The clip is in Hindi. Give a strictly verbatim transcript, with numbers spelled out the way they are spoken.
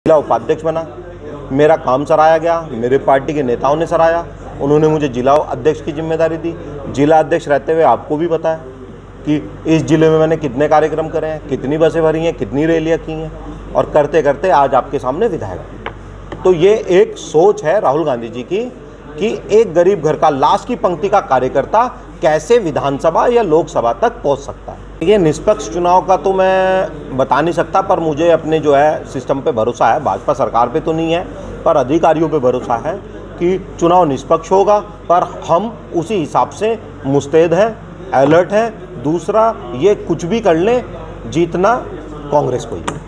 जिला उपाध्यक्ष बना, मेरा काम सराहा गया, मेरे पार्टी के नेताओं ने सराहा, उन्होंने मुझे जिला अध्यक्ष की जिम्मेदारी दी। जिला अध्यक्ष रहते हुए आपको भी पता है कि इस जिले में मैंने कितने कार्यक्रम करे हैं, कितनी बसें भरी हैं, कितनी रैलियाँ की हैं, और करते करते आज आपके सामने विधायक। तो ये एक सोच है राहुल गांधी जी की कि एक गरीब घर का लास्ट की पंक्ति का कार्यकर्ता कैसे विधानसभा या लोकसभा तक पहुंच सकता है। ये निष्पक्ष चुनाव का तो मैं बता नहीं सकता, पर मुझे अपने जो है सिस्टम पे भरोसा है। भाजपा सरकार पे तो नहीं है, पर अधिकारियों पे भरोसा है कि चुनाव निष्पक्ष होगा, पर हम उसी हिसाब से मुस्तैद हैं, अलर्ट हैं। दूसरा, ये कुछ भी कर लें, जीतना कांग्रेस को ही है।